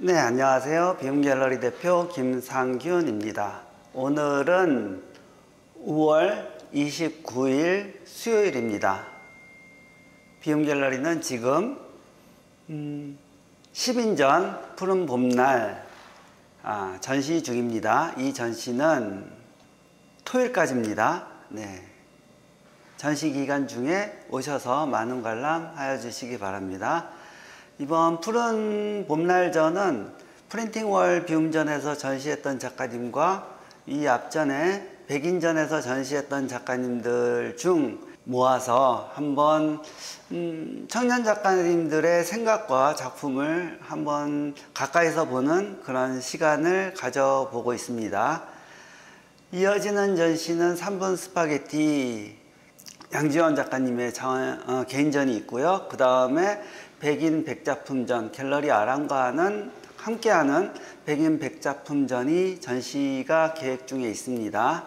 네, 안녕하세요. 비움갤러리 대표 김상균입니다. 오늘은 5월 29일 수요일입니다. 비움갤러리는 지금 10인전 푸른 봄날 전시 중입니다. 이 전시는 토요일까지입니다. 네. 전시 기간 중에 오셔서 많은 관람하여 주시기 바랍니다. 이번 푸른 봄날전은 프린팅월 비움전에서 전시했던 작가님과 이 앞전에 백인전에서 전시했던 작가님들 중 모아서 한번 청년 작가님들의 생각과 작품을 한번 가까이서 보는 그런 시간을 가져보고 있습니다. 이어지는 전시는 3분 스파게티 양지원 작가님의 개인전이 있고요. 그 다음에 백인 백작품전 갤러리 아랑과는 함께하는 백인 백작품전이 전시가 계획 중에 있습니다.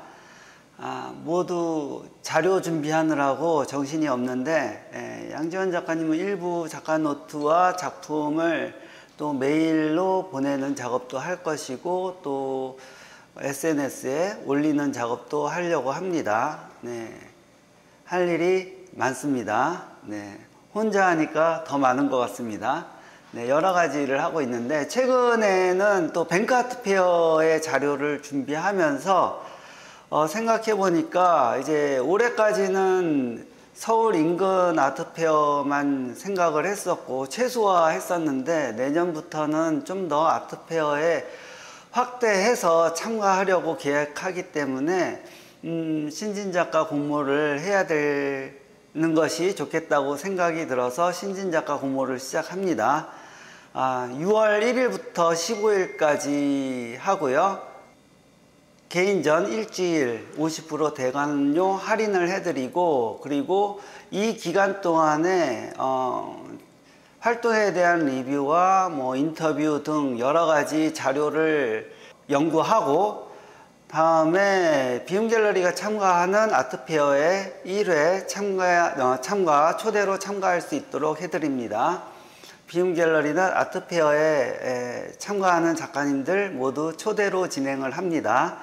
모두 자료 준비하느라고 정신이 없는데 양지원 작가님은 일부 작가 노트와 작품을 또 메일로 보내는 작업도 할 것이고 또 SNS에 올리는 작업도 하려고 합니다. 네. 할 일이 많습니다. 네. 혼자 하니까 더 많은 것 같습니다. 네, 여러 가지 일을 하고 있는데 최근에는 또 뱅크아트 페어의 자료를 준비하면서 생각해 보니까 이제 올해까지는 서울 인근 아트페어만 생각을 했었고 최소화했었는데 내년부터는 좀 더 아트페어에 확대해서 참가하려고 계획하기 때문에 신진작가 공모를 해야 되는 것이 좋겠다고 생각이 들어서 신진작가 공모를 시작합니다. 6월 1일부터 15일까지 하고요. 개인전 일주일 50% 대관료 할인을 해드리고 그리고 이 기간 동안에 활동에 대한 리뷰와 인터뷰 등 여러 가지 자료를 연구하고 다음에 비움갤러리가 참가하는 아트페어에 1회 참가 초대로 참가할 수 있도록 해드립니다. 비움갤러리는 아트페어에 참가하는 작가님들 모두 초대로 진행을 합니다.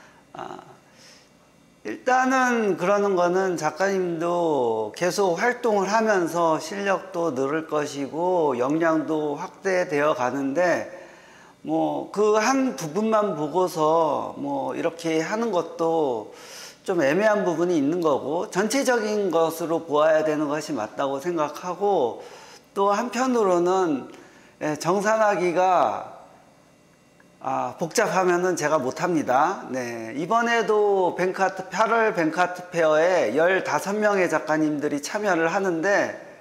일단은 그러는 거는 작가님도 계속 활동을 하면서 실력도 늘을 것이고 역량도 확대되어 가는데 그 한 부분만 보고서 이렇게 하는 것도 좀 애매한 부분이 있는 거고 전체적인 것으로 보아야 되는 것이 맞다고 생각하고 또 한편으로는 정산하기가 복잡하면은 제가 못합니다. 네, 이번에도 8월 뱅크아트 페어에 15명의 작가님들이 참여를 하는데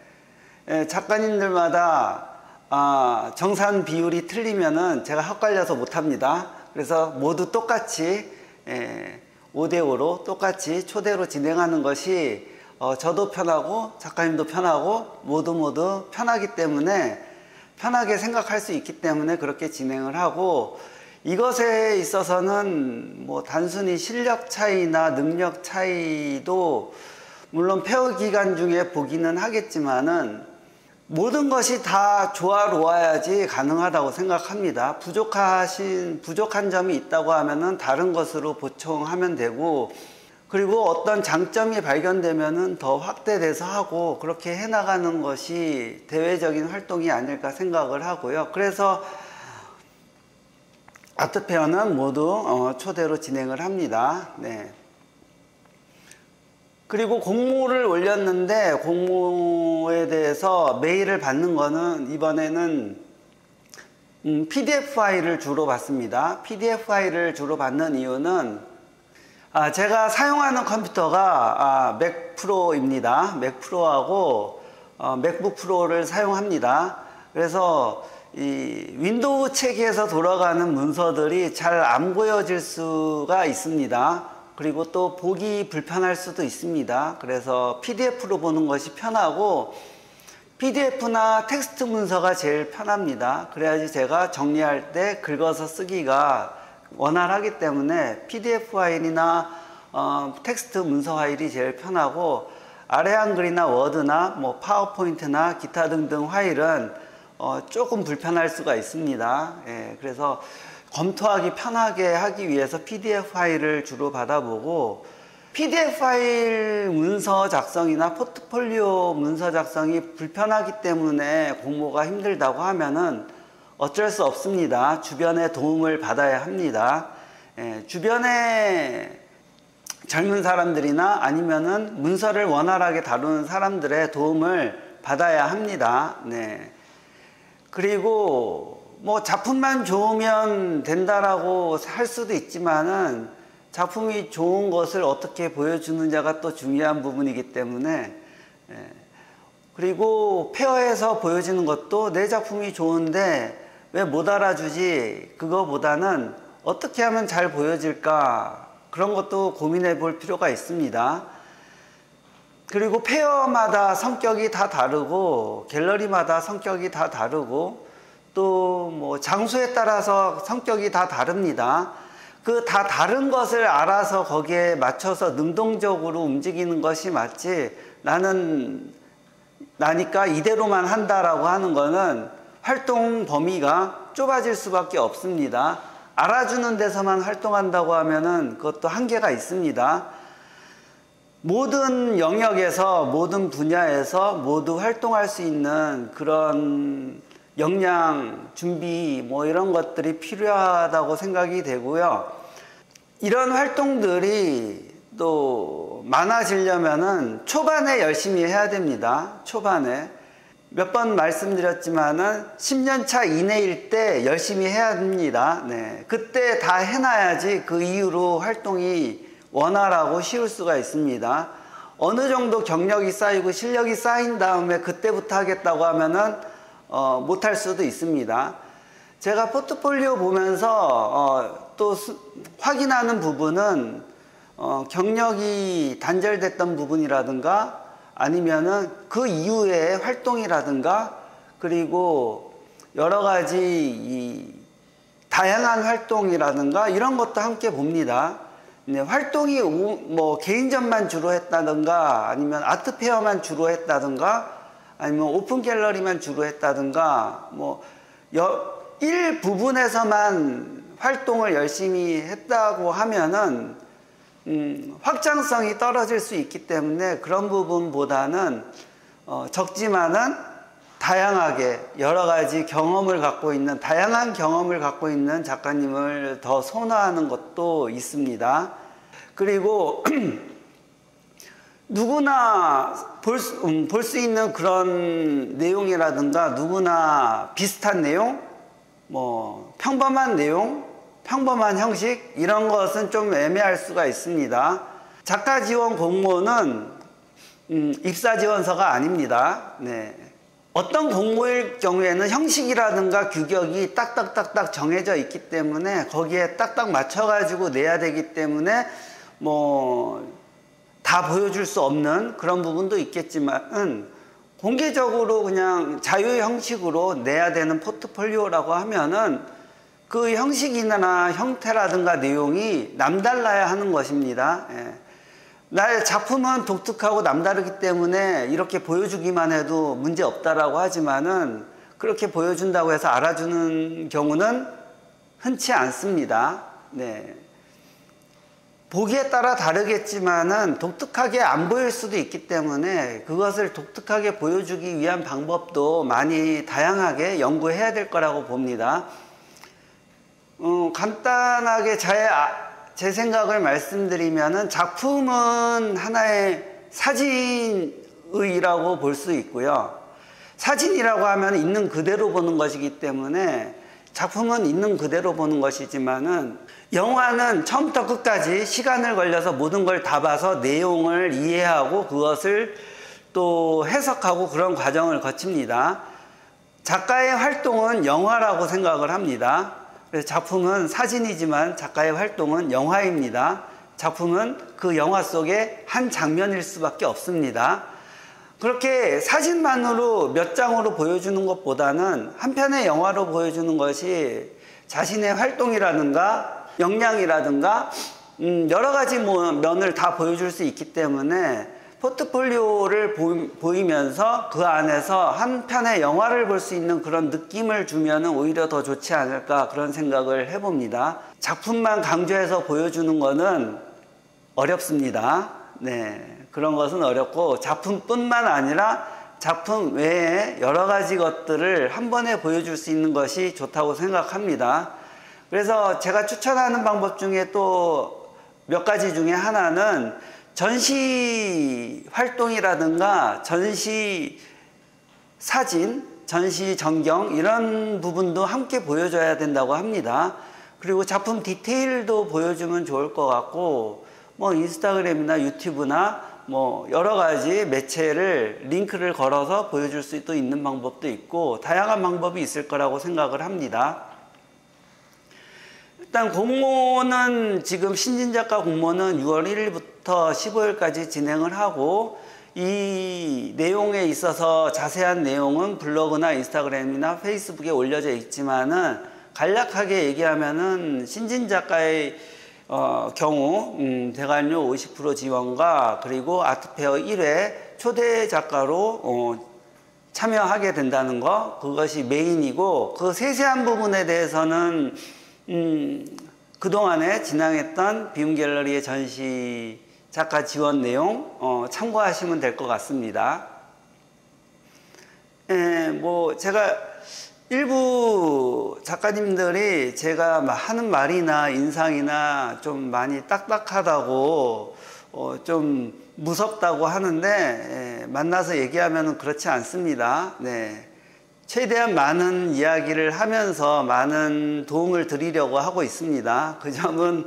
작가님들마다 정산 비율이 틀리면은 제가 헛갈려서 못합니다. 그래서 모두 똑같이 5대5로 똑같이 초대로 진행하는 것이 저도 편하고 작가님도 편하고 모두 편하기 때문에 편하게 생각할 수 있기 때문에 그렇게 진행을 하고 이것에 있어서는 단순히 실력 차이나 능력 차이도 물론 페어 기간 중에 보기는 하겠지만은 모든 것이 다 조화로워야지 가능하다고 생각합니다. 부족한 점이 있다고 하면은 다른 것으로 보충하면 되고 그리고 어떤 장점이 발견되면은 더 확대돼서 하고 그렇게 해나가는 것이 대외적인 활동이 아닐까 생각을 하고요. 그래서 아트페어는 모두 초대로 진행을 합니다. 네. 그리고 공모를 올렸는데 공모에 대해서 메일을 받는 거는 이번에는 PDF 파일을 주로 받습니다. PDF 파일을 주로 받는 이유는 제가 사용하는 컴퓨터가 맥 프로입니다. 맥 프로하고 맥북 프로를 사용합니다. 그래서 이 윈도우 체계에서 돌아가는 문서들이 잘 안 보여질 수가 있습니다. 그리고 또 보기 불편할 수도 있습니다. 그래서 PDF로 보는 것이 편하고 PDF나 텍스트 문서가 제일 편합니다. 그래야지 제가 정리할 때 긁어서 쓰기가 원활하기 때문에 PDF 파일이나 텍스트 문서 파일이 제일 편하고 아래 한글이나 워드나 파워포인트나 기타 등등 파일은 조금 불편할 수가 있습니다. 예, 그래서 검토하기 편하게 하기 위해서 PDF 파일을 주로 받아보고, PDF 파일 문서 작성이나 포트폴리오 문서 작성이 불편하기 때문에 공모가 힘들다고 하면은 어쩔 수 없습니다. 주변의 도움을 받아야 합니다. 예, 주변에 젊은 사람들이나 아니면은 문서를 원활하게 다루는 사람들의 도움을 받아야 합니다. 네. 그리고 뭐 작품만 좋으면 된다라고 할 수도 있지만은 작품이 좋은 것을 어떻게 보여주느냐가 또 중요한 부분이기 때문에, 그리고 페어에서 보여지는 것도 내 작품이 좋은데 왜 못 알아주지, 그거보다는 어떻게 하면 잘 보여질까, 그런 것도 고민해 볼 필요가 있습니다. 그리고 페어마다 성격이 다 다르고 갤러리마다 성격이 다 다르고 또 뭐 장소에 따라서 성격이 다 다릅니다. 그 다 다른 것을 알아서 거기에 맞춰서 능동적으로 움직이는 것이 맞지, 나니까 이대로만 한다라고 하는 거는 활동 범위가 좁아질 수밖에 없습니다. 알아주는 데서만 활동한다고 하면은 그것도 한계가 있습니다. 모든 영역에서, 모든 분야에서 모두 활동할 수 있는 그런 역량, 준비, 뭐 이런 것들이 필요하다고 생각이 되고요. 이런 활동들이 또 많아지려면은 초반에 열심히 해야 됩니다. 초반에. 몇 번 말씀드렸지만은 10년 차 이내일 때 열심히 해야 합니다. 네. 그때 다 해놔야지 그 이후로 활동이 원활하고 쉬울 수가 있습니다. 어느 정도 경력이 쌓이고 실력이 쌓인 다음에 그때부터 하겠다고 하면은 못할 수도 있습니다. 제가 포트폴리오 보면서 또 확인하는 부분은 경력이 단절됐던 부분이라든가 아니면은 그 이후의 활동이라든가, 그리고 여러 가지 이 다양한 활동이라든가 이런 것도 함께 봅니다. 네, 활동이 뭐 개인전만 주로 했다든가 아니면 아트 페어만 주로 했다든가 아니면 오픈 갤러리만 주로 했다든가 뭐 일부분에서만 활동을 열심히 했다고 하면은 확장성이 떨어질 수 있기 때문에 그런 부분보다는 적지만은 다양하게 여러 가지 경험을 갖고 있는, 다양한 경험을 갖고 있는 작가님을 더 선호하는 것도 있습니다. 그리고 누구나 볼 수 있는 그런 내용이라든가 누구나 비슷한 내용, 뭐 평범한 내용, 평범한 형식, 이런 것은 좀 애매할 수가 있습니다. 작가 지원 공모는 입사 지원서가 아닙니다. 네. 어떤 공모일 경우에는 형식이라든가 규격이 딱딱딱딱 정해져 있기 때문에 거기에 딱딱 맞춰가지고 내야 되기 때문에 뭐 다 보여줄 수 없는 그런 부분도 있겠지만 공개적으로 그냥 자유 형식으로 내야 되는 포트폴리오라고 하면은 그 형식이나 형태라든가 내용이 남달라야 하는 것입니다. 예. 나의 작품은 독특하고 남다르기 때문에 이렇게 보여주기만 해도 문제 없다라고 하지만은 그렇게 보여준다고 해서 알아주는 경우는 흔치 않습니다. 네. 보기에 따라 다르겠지만은 독특하게 안 보일 수도 있기 때문에 그것을 독특하게 보여주기 위한 방법도 많이 다양하게 연구해야 될 거라고 봅니다. 간단하게 제 생각을 말씀드리면은 작품은 하나의 사진의라고 볼 수 있고요. 사진이라고 하면 있는 그대로 보는 것이기 때문에 작품은 있는 그대로 보는 것이지만은 영화는 처음부터 끝까지 시간을 걸려서 모든 걸 다 봐서 내용을 이해하고 그것을 또 해석하고 그런 과정을 거칩니다. 작가의 활동은 영화라고 생각을 합니다. 그래서 작품은 사진이지만 작가의 활동은 영화입니다. 작품은 그 영화 속의 한 장면일 수밖에 없습니다. 그렇게 사진만으로 몇 장으로 보여주는 것보다는 한 편의 영화로 보여주는 것이 자신의 활동이라든가 역량이라든가 여러 가지 면을 다 보여줄 수 있기 때문에 포트폴리오를 보이면서 그 안에서 한 편의 영화를 볼 수 있는 그런 느낌을 주면 오히려 더 좋지 않을까 그런 생각을 해봅니다. 작품만 강조해서 보여주는 거는 어렵습니다. 네, 그런 것은 어렵고 작품뿐만 아니라 작품 외에 여러 가지 것들을 한 번에 보여줄 수 있는 것이 좋다고 생각합니다. 그래서 제가 추천하는 방법 중에 또 몇 가지 중에 하나는 전시 활동이라든가 전시 사진, 전시 전경 이런 부분도 함께 보여줘야 된다고 합니다. 그리고 작품 디테일도 보여주면 좋을 것 같고 뭐 인스타그램이나 유튜브나 뭐 여러 가지 매체를 링크를 걸어서 보여줄 수도 있는 방법도 있고 다양한 방법이 있을 거라고 생각을 합니다. 일단 공모는 지금 신진작가 공모는 6월 1일부터 15일까지 진행을 하고 이 내용에 있어서 자세한 내용은 블로그나 인스타그램이나 페이스북에 올려져 있지만은 간략하게 얘기하면은 신진작가의 경우 대관료 50% 지원과 그리고 아트페어 1회 초대 작가로 참여하게 된다는 거 그것이 메인이고 그 세세한 부분에 대해서는 그동안에 진행했던 비움갤러리의 전시 작가 지원 내용 참고하시면 될 것 같습니다. 뭐 제가 일부 작가님들이 제가 하는 말이나 인상이나 좀 많이 딱딱하다고 좀 무섭다고 하는데 만나서 얘기하면 그렇지 않습니다. 네. 최대한 많은 이야기를 하면서 많은 도움을 드리려고 하고 있습니다. 그 점은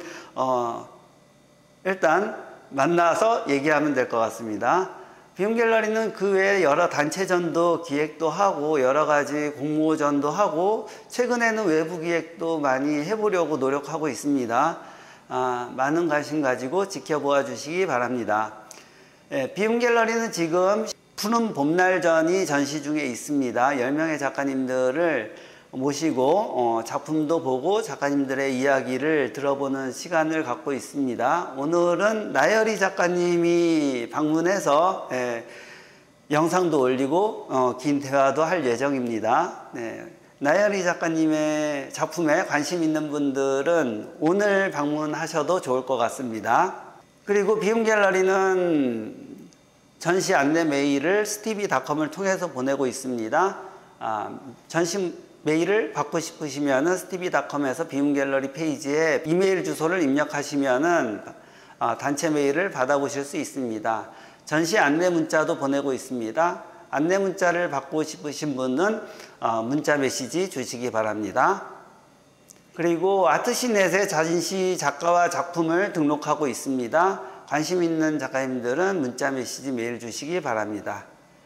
일단 만나서 얘기하면 될 것 같습니다. 비움갤러리는 그 외에 여러 단체전도 기획도 하고 여러 가지 공모전도 하고 최근에는 외부 기획도 많이 해보려고 노력하고 있습니다. 많은 관심 가지고 지켜보아 주시기 바랍니다. 비움갤러리는 지금 푸른 봄날전이 전시 중에 있습니다. 10명의 작가님들을 모시고 작품도 보고 작가님들의 이야기를 들어보는 시간을 갖고 있습니다. 오늘은 나열이 작가님이 방문해서 영상도 올리고 긴 대화도 할 예정입니다. 나열이 작가님의 작품에 관심 있는 분들은 오늘 방문하셔도 좋을 것 같습니다. 그리고 비움갤러리는 전시 안내 메일을 스티비닷컴을 통해서 보내고 있습니다. 전시 메일을 받고 싶으시면 스티비닷컴에서 비움갤러리 페이지에 이메일 주소를 입력하시면 단체 메일을 받아보실 수 있습니다. 전시 안내 문자도 보내고 있습니다. 안내 문자를 받고 싶으신 분은 문자 메시지 주시기 바랍니다. 그리고 아트시넷에 전시 작가와 작품을 등록하고 있습니다. 관심 있는 작가님들은 문자 메시지 메일 주시기 바랍니다.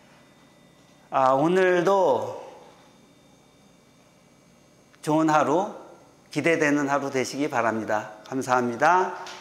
오늘도 좋은 하루, 기대되는 하루 되시기 바랍니다. 감사합니다.